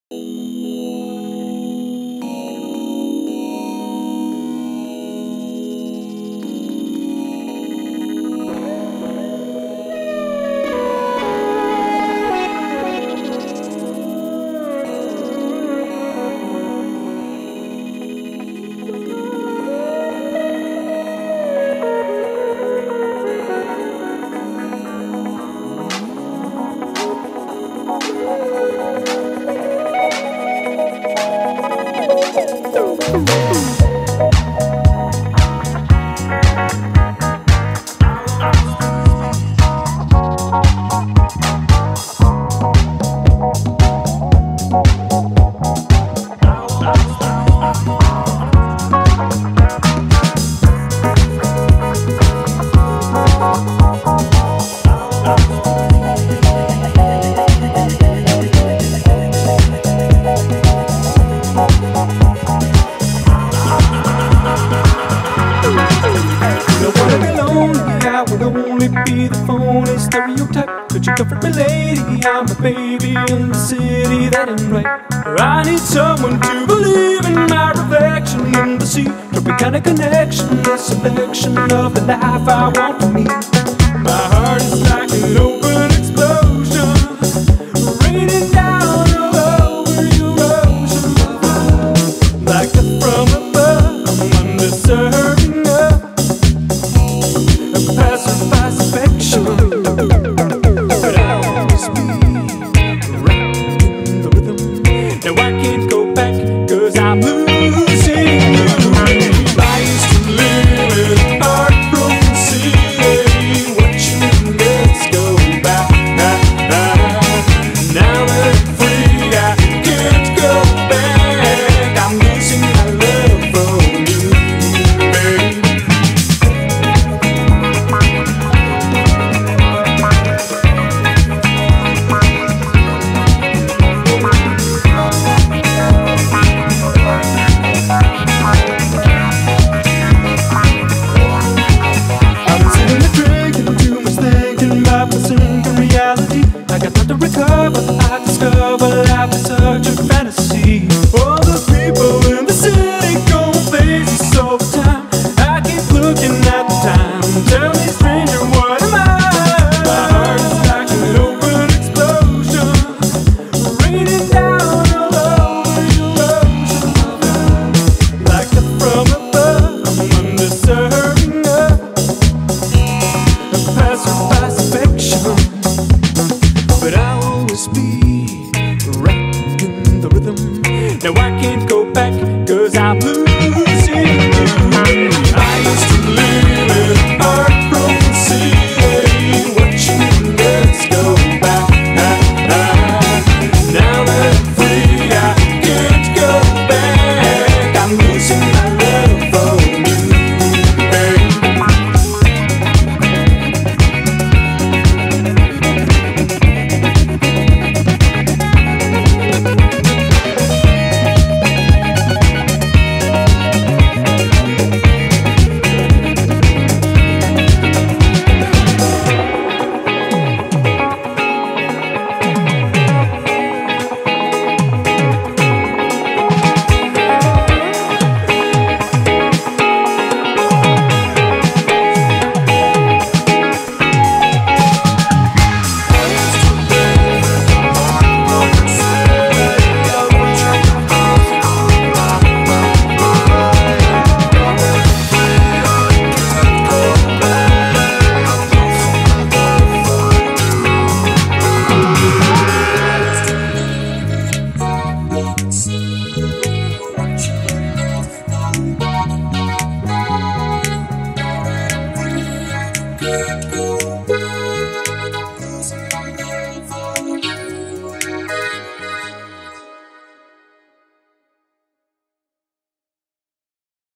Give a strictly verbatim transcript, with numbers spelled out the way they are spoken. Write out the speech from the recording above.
I would only be the phony stereotype. Could you comfort me, lady? I'm a baby in the city, that ain't right. I need someone to believe in my reflection in the sea. Every kind of connection, a selection of the life I want to meet. My heart is like an open explosion, raining down all over your ocean. Like the from above, I'm undeserving of passerby's affection, but I'll always be rocking the rhythm. Now I can't go back, cause I'm losing you. I used to live in a heartbroken city, watching minutes go by. Now that I'm free, I can't go back. I'm losing my love for you, baby. I got time to recover, I discover life is such a fantasy. All the people in the city go places all the time. I keep looking at the time. Tell me, stranger, what am I? My heart is like an open explosion, raining down all over your ocean. Like a from above, I'm undeserving of passerby's affection, but I'll always be rocking the rhythm. Now I can't